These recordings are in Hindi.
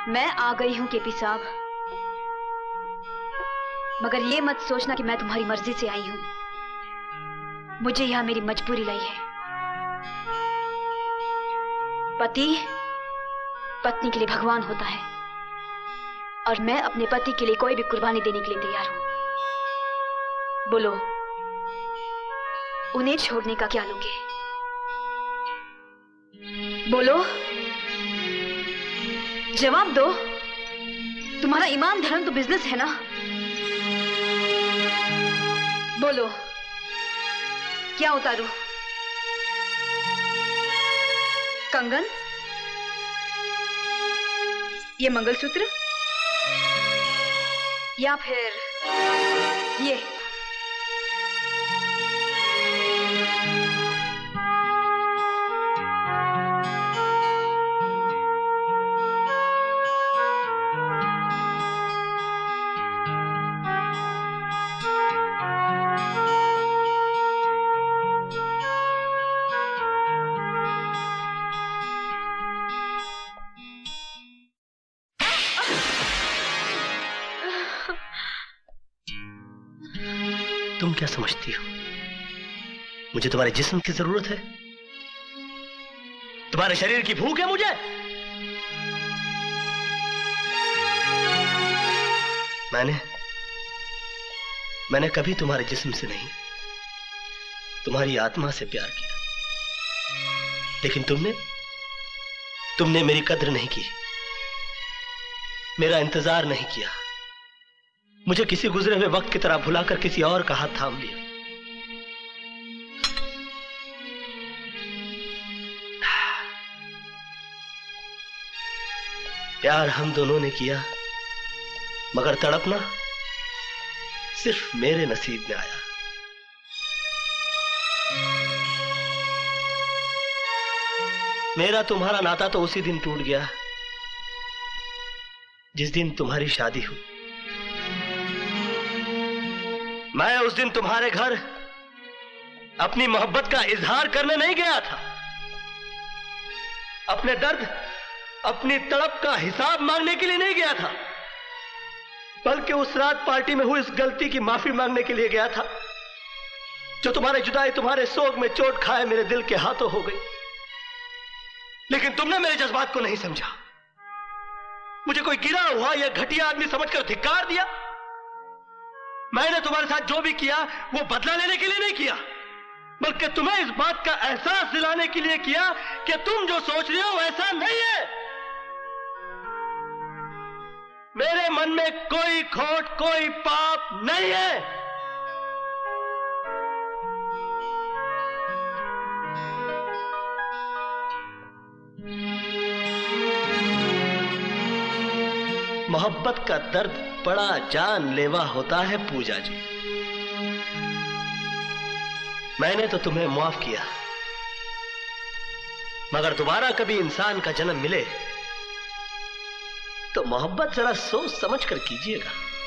मैं आ गई हूं केपी साहब, मगर ये मत सोचना कि मैं तुम्हारी मर्जी से आई हूं। मुझे यहां मेरी मजबूरी लाई है। पति पत्नी के लिए भगवान होता है और मैं अपने पति के लिए कोई भी कुर्बानी देने के लिए तैयार हूं। बोलो, उन्हें छोड़ने का क्या लोगे? बोलो, जवाब दो। तुम्हारा ईमान धर्म तो बिजनेस है ना? बोलो, क्या उतारूं? कंगन, ये मंगलसूत्र, या फिर ये? तुम क्या समझती हो मुझे तुम्हारे जिस्म की जरूरत है? तुम्हारे शरीर की भूख है मुझे? मैंने कभी तुम्हारे जिस्म से नहीं, तुम्हारी आत्मा से प्यार किया। लेकिन तुमने मेरी कद्र नहीं की, मेरा इंतजार नहीं किया। मुझे किसी गुजरे हुए वक्त की तरह भुलाकर किसी और का हाथ थाम लिया। प्यार हम दोनों ने किया, मगर तड़पना सिर्फ मेरे नसीब में आया। मेरा तुम्हारा नाता तो उसी दिन टूट गया जिस दिन तुम्हारी शादी हुई। मैं उस दिन तुम्हारे घर अपनी मोहब्बत का इजहार करने नहीं गया था, अपने दर्द, अपनी तड़प का हिसाब मांगने के लिए नहीं गया था, बल्कि उस रात पार्टी में हुई इस गलती की माफी मांगने के लिए गया था जो तुम्हारे जुदाई, तुम्हारे सोग में चोट खाए मेरे दिल के हाथों हो गई। लेकिन तुमने मेरे जज्बात को नहीं समझा, मुझे कोई गिरा हुआ या घटिया आदमी समझकर धिक्कार दिया। मैंने तुम्हारे साथ जो भी किया वो बदला लेने के लिए नहीं किया, बल्कि तुम्हें इस बात का एहसास दिलाने के लिए किया कि तुम जो सोच रहे हो वैसा नहीं है। मेरे मन में कोई खोट, कोई पाप नहीं है। मोहब्बत का दर्द बड़ा जानलेवा होता है पूजा जी। मैंने तो तुम्हें माफ किया, मगर दोबारा कभी इंसान का जन्म मिले तो मोहब्बत जरा सोच समझ कर कीजिएगा।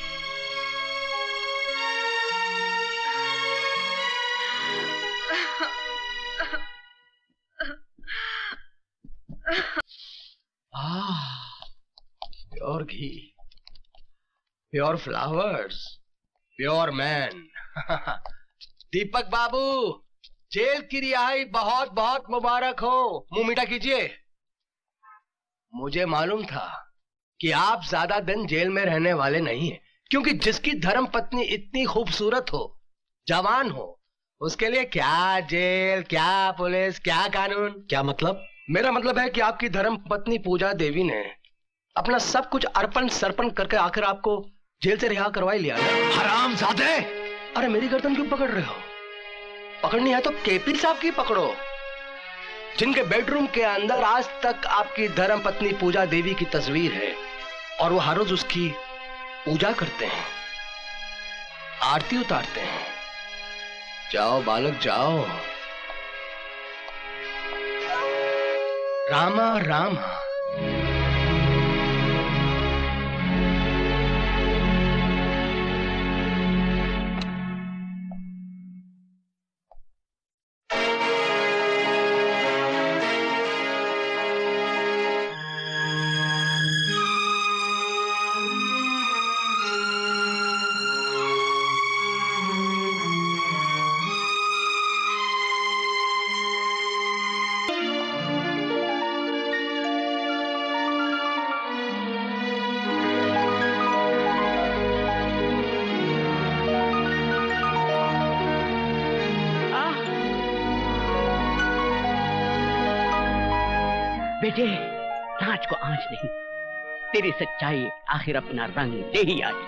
प्योर घी, pure flowers, pure man. Deepak Babu, जेल की रिहाई बहुत बहुत मुबारक हो। मुंह मीठा कीजिए। मुझे मालूम था कि आप ज्यादा दिन जेल में रहने वाले नहीं हैं, क्योंकि जिसकी धर्म पत्नी इतनी खूबसूरत हो, जवान हो, उसके लिए क्या जेल, क्या पुलिस, क्या कानून। क्या मतलब? मेरा मतलब है कि आपकी धर्म पत्नी पूजा देवी ने अपना सब कुछ अर्पण सर्पण करके आखिर आपको जेल से रिहा करवा लिया ना। हरामजादे! अरे मेरी गर्दन क्यों पकड़ रहे हो? पकड़नी है तो केपी साहब की पकड़ो, जिनके बेडरूम के अंदर आज तक आपकी धर्म पत्नी पूजा देवी की तस्वीर है और वो हर रोज उसकी पूजा करते हैं, आरती उतारते हैं। जाओ बालक जाओ। रामा रामा। बेटे, नाच को आंच नहीं, तेरी सच्चाई आखिर अपना रंग ले ही आई।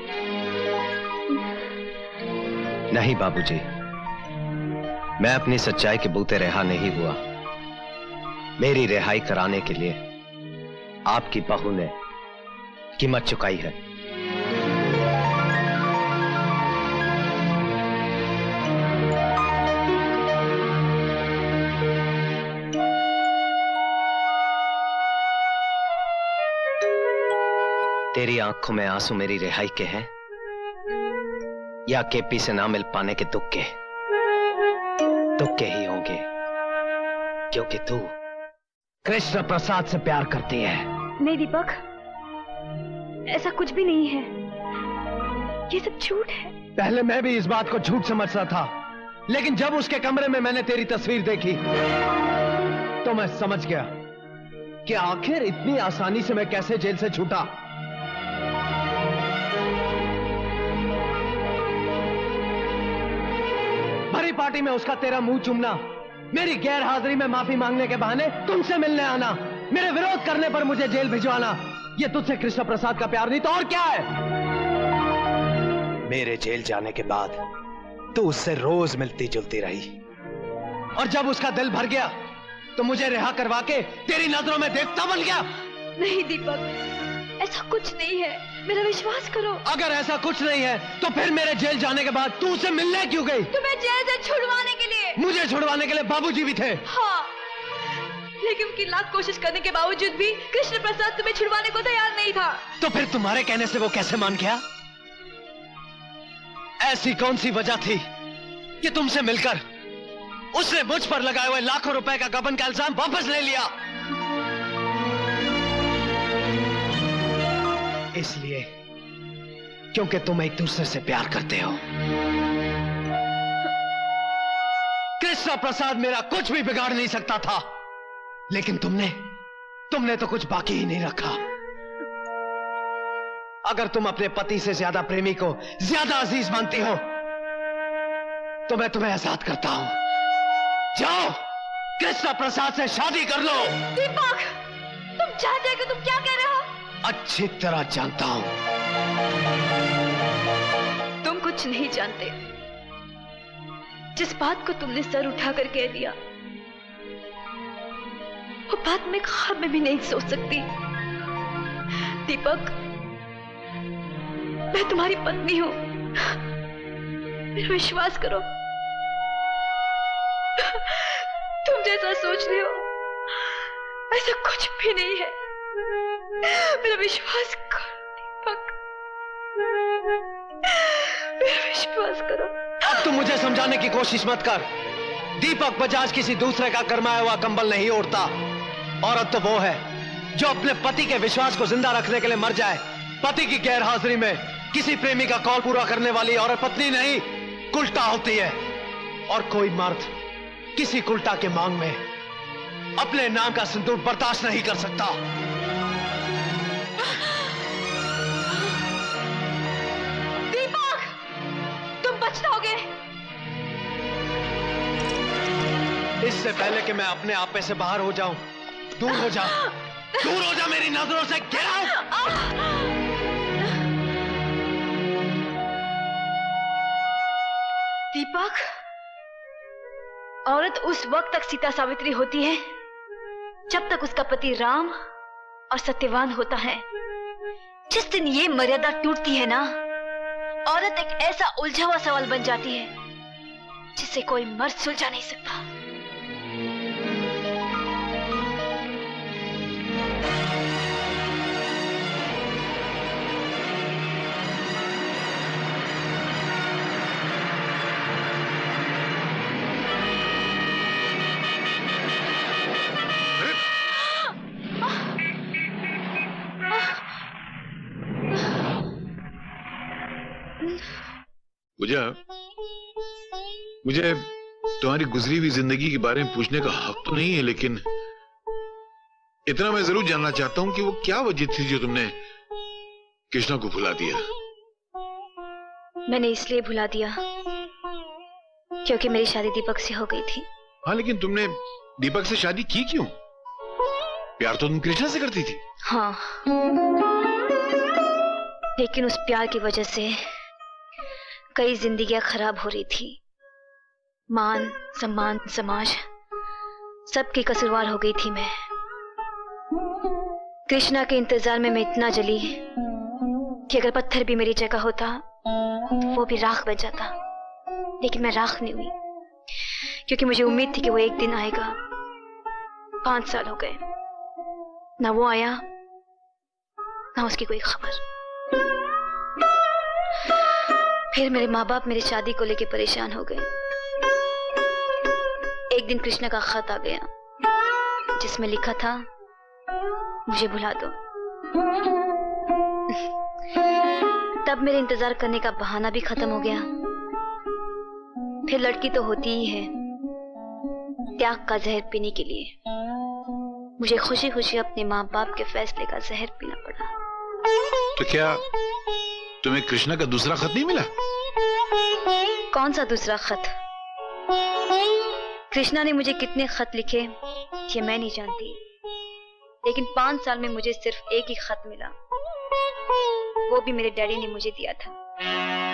नहीं बाबूजी, मैं अपनी सच्चाई के बूते रिहा नहीं हुआ। मेरी रिहाई कराने के लिए आपकी बहू ने कीमत चुकाई है। तेरी आंखों में आंसू मेरी रिहाई के हैं या केपी से ना मिल पाने के दुख के? दुख के ही होंगे, क्योंकि तू कृष्ण प्रसाद से प्यार करती है। नहीं दीपक, ऐसा कुछ भी नहीं है, ये सब झूठ है। पहले मैं भी इस बात को झूठ समझता था, लेकिन जब उसके कमरे में मैंने तेरी तस्वीर देखी तो मैं समझ गया कि आखिर इतनी आसानी से मैं कैसे जेल से छूटा। भरी पार्टी में उसका तेरा मुंह चूमना, मेरी गैर हाजिरी में माफी मांगने के बहाने तुमसे मिलने आना, मेरे विरोध करने पर मुझे जेल भिजवाना, ये तुझसे कृष्ण प्रसाद का प्यार नहीं तो और क्या है? मेरे जेल जाने के बाद तू उससे रोज मिलती जुलती रही, और जब उसका दिल भर गया तो मुझे रिहा करवा के तेरी नजरों में देवता बन गया। नहीं दीपक, ऐसा कुछ नहीं है, मेरा विश्वास करो। अगर ऐसा कुछ नहीं है तो फिर मेरे जेल जाने के बाद तू उसे मिलने क्यों गई? तुम्हें जेल से छुड़वाने के लिए। मुझे छुड़वाने के लिए बाबूजी भी थे। हाँ, लेकिन उनकी लाख कोशिश करने के बावजूद भी कृष्ण प्रसाद तुम्हें छुड़वाने को तैयार नहीं था। तो फिर तुम्हारे कहने से वो कैसे मान गया? ऐसी कौन सी वजह थी कि तुमसे मिलकर उसने मुझ पर लगाए हुए लाखों रुपए का गबन का इल्जाम वापस ले लिया? इसलिए क्योंकि तुम एक दूसरे से प्यार करते हो। कृष्ण प्रसाद मेरा कुछ भी बिगाड़ नहीं सकता था, लेकिन तुमने तो कुछ बाकी ही नहीं रखा। अगर तुम अपने पति से ज्यादा प्रेमी को ज्यादा अजीज मानती हो तो मैं तुम्हें आजाद करता हूं। जाओ, कृष्ण प्रसाद से शादी कर लो। दीपक, तुम जानते हो कि तुम क्या कह रहे हो? अच्छी तरह जानता हूं। तुम कुछ नहीं जानते। जिस बात को तुमने सर उठाकर कह दिया, वो बात मैं ख्वाब में भी नहीं सोच सकती। दीपक, मैं तुम्हारी पत्नी हूं, मेरा विश्वास करो। तुम जैसा सोच रहे हो ऐसा कुछ भी नहीं है, मेरा विश्वास करो दीपक, मेरा विश्वास करो। अब तुम मुझे समझाने की कोशिश मत कर। दीपक बजाज किसी दूसरे का करमाया हुआ कंबल नहीं ओढ़ता। औरत तो वो है जो अपने पति के विश्वास को जिंदा रखने के लिए मर जाए। पति की गैर हाजिरी में किसी प्रेमी का कॉल पूरा करने वाली औरत पत्नी नहीं, कुल्टा होती है। और कोई मर्द किसी कुल्टा के मांग में अपने नाम का सिंदूर बर्दाश्त नहीं कर सकता। दीपक, तुम बच जाओगे। इससे पहले कि मैं अपने आप में से बाहर हो जाऊं, दूर हो जा, दूर हो जा मेरी नजरों से। Get out. दीपक, औरत उस वक्त तक सीता सावित्री होती है जब तक उसका पति राम और सत्यवान होता है। जिस दिन ये मर्यादा टूटती है ना, औरत एक ऐसा उलझा हुआ सवाल बन जाती है जिसे कोई मर्द सुलझा नहीं सकता। पूजा, मुझे तुम्हारी गुजरी हुई जिंदगी के बारे में पूछने का हक तो नहीं है, लेकिन इतना मैं जरूर जानना चाहता हूं कि वो क्या वजह थी जो तुमने कृष्णा को भुला दिया। मैंने इसलिए भुला दिया क्योंकि मेरी शादी दीपक से हो गई थी। हाँ, लेकिन तुमने दीपक से शादी की क्यों? प्यार तो तुम कृष्णा से करती थी। हाँ, लेकिन उस प्यार की वजह से कई जिंदगियां खराब हो रही थी। मान सम्मान समाज सबकी कसूरवार हो गई थी मैं। कृष्णा के इंतजार में मैं इतना जली कि अगर पत्थर भी मेरी जगह होता तो वो भी राख बन जाता, लेकिन मैं राख नहीं हुई क्योंकि मुझे उम्मीद थी कि वो एक दिन आएगा। 5 साल हो गए, ना वो आया ना उसकी कोई खबर। फिर मेरे माँ बाप मेरी शादी को लेकर परेशान हो गए। एक दिन कृष्णा का खत आ गया जिसमें लिखा था मुझे भुला दो। तब मेरे इंतजार करने का बहाना भी खत्म हो गया। फिर लड़की तो होती ही है त्याग का जहर पीने के लिए। मुझे खुशी खुशी अपने माँ बाप के फैसले का जहर पीना पड़ा। तो क्या तुम्हें कृष्णा का दूसरा खत नहीं मिला? कौन सा दूसरा खत? कृष्णा ने मुझे कितने खत लिखे ये मैं नहीं जानती, लेकिन 5 साल में मुझे सिर्फ एक ही खत मिला। वो भी मेरे डैडी ने मुझे दिया था।